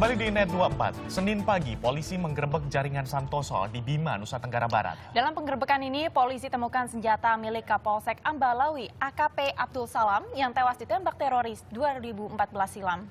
Kembali di Net 24, Senin pagi polisi menggerebek jaringan Santoso di Bima, Nusa Tenggara Barat. Dalam penggerebekan ini, polisi temukan senjata milik Kapolsek Ambalawi AKP Abdul Salam yang tewas ditembak teroris 2014 silam.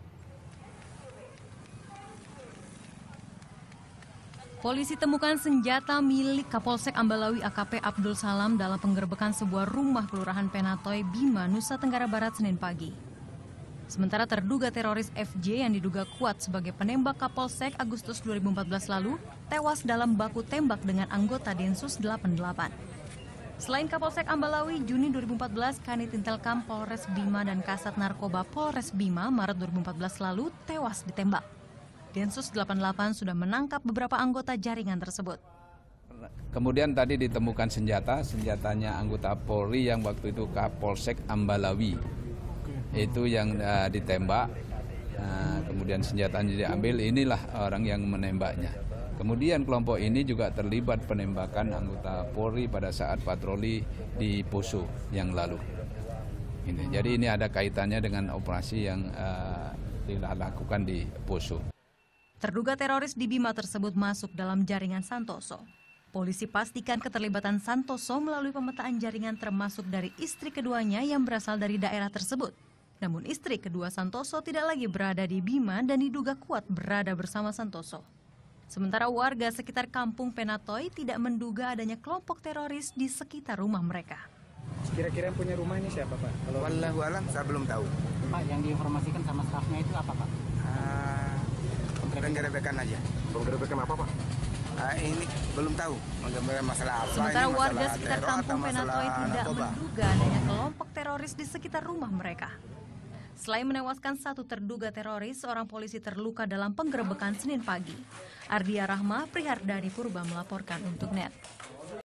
Polisi temukan senjata milik Kapolsek Ambalawi AKP Abdul Salam dalam penggerebekan sebuah rumah Kelurahan Penatoy, Bima, Nusa Tenggara Barat Senin pagi. Sementara terduga teroris FJ yang diduga kuat sebagai penembak Kapolsek Agustus 2014 lalu tewas dalam baku tembak dengan anggota Densus 88. Selain Kapolsek Ambalawi, Juni 2014, Kanit Intelkam Polres Bima dan Kasat Narkoba Polres Bima Maret 2014 lalu tewas ditembak. Densus 88 sudah menangkap beberapa anggota jaringan tersebut. Kemudian tadi ditemukan senjatanya anggota Polri yang waktu itu Kapolsek Ambalawi. Itu yang ditembak, kemudian senjatanya diambil, inilah orang yang menembaknya. Kemudian kelompok ini juga terlibat penembakan anggota Polri pada saat patroli di Poso yang lalu. Jadi ini ada kaitannya dengan operasi yang dilakukan di Poso. Terduga teroris di Bima tersebut masuk dalam jaringan Santoso. Polisi pastikan keterlibatan Santoso melalui pemetaan jaringan termasuk dari istri keduanya yang berasal dari daerah tersebut. Namun istri kedua Santoso tidak lagi berada di Bima dan diduga kuat berada bersama Santoso. Sementara warga sekitar kampung Penatoy tidak menduga adanya kelompok teroris di sekitar rumah mereka. Kira-kira yang punya rumah ini siapa, Pak? Wallahu alam, saya belum tahu. Pak, yang diinformasikan sama stafnya itu apa, Pak? Penggerebekan aja. Penggerebekan apa, Pak? Ini belum tahu masalah apa. Sementara ini warga masalah sekitar teror kampung atau masalah Penatoy tidak narkoba. menduga adanya kelompok teroris di sekitar rumah mereka. Selain menewaskan satu terduga teroris, seorang polisi terluka dalam penggerebekan Senin pagi. Ardia Rahma, Prihardani Purba melaporkan untuk NET.